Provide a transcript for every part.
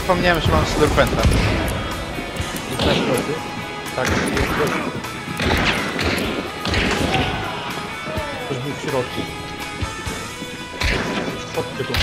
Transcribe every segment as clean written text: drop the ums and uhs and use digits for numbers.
zapomniałem, że mam slurpenta. Tak, ktoś był w środku. Chodźcie tu.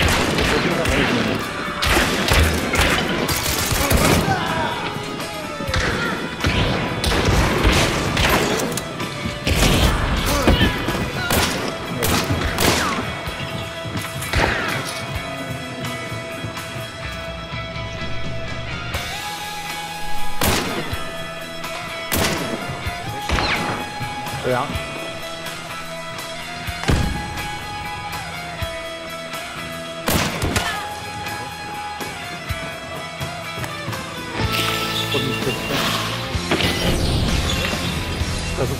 To ja. Podnieś pleckę. Stazu.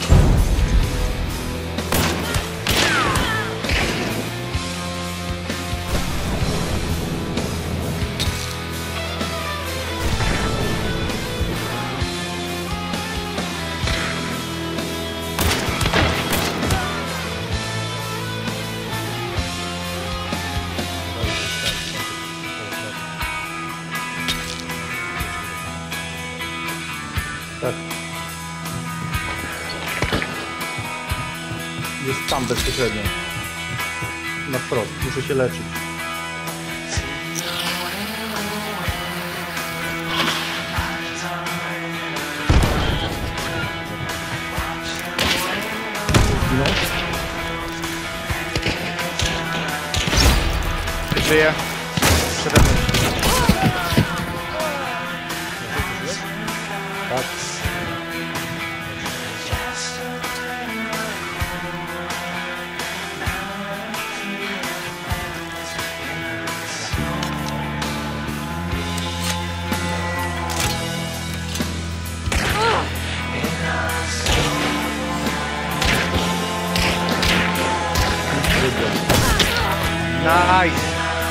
Tak. Jest tam bezpośrednio. Na wprost. Muszę się leczyć. No. Żyję. Przede mną. Tak. Nice.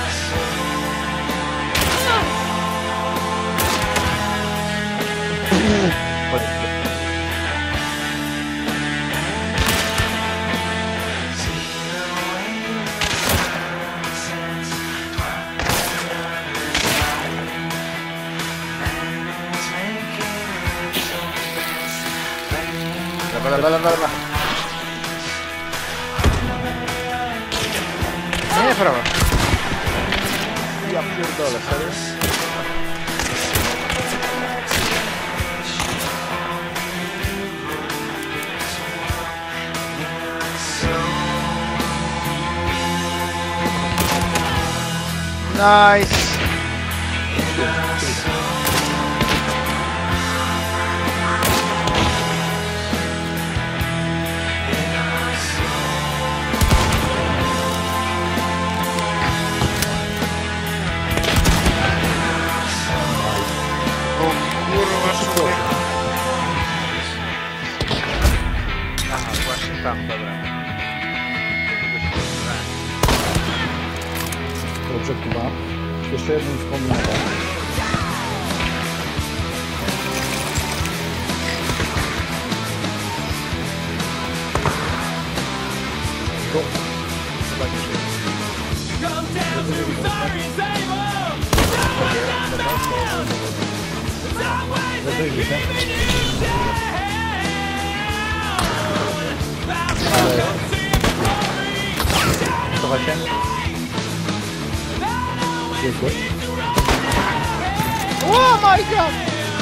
Dobra. Nie, prawa. Ja pierdolę, serio? Nice. O kurwa, szukaj. Aha, właśnie tam, dobra. Dobrze, Kuba. Jeszcze jedną wspomniałem. Go. Rozejrzyj się. Ale... Cofaj się. Jest gość. Oh my god!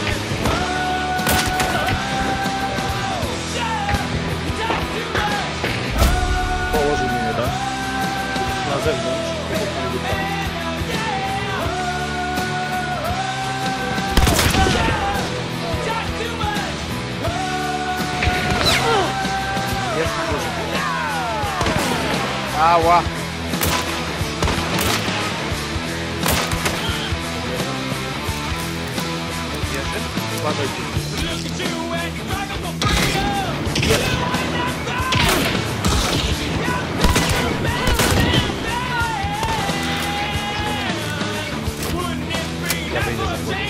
Położył mnie jeden. Na zewnątrz. Jest dużo. Ała! Uważaj ci. Ja wyjdę za górę.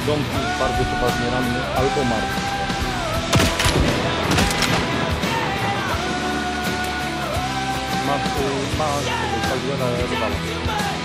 Ząbki bardzo poważnie ranny albo martwy. Masz tego Caldwella rywala.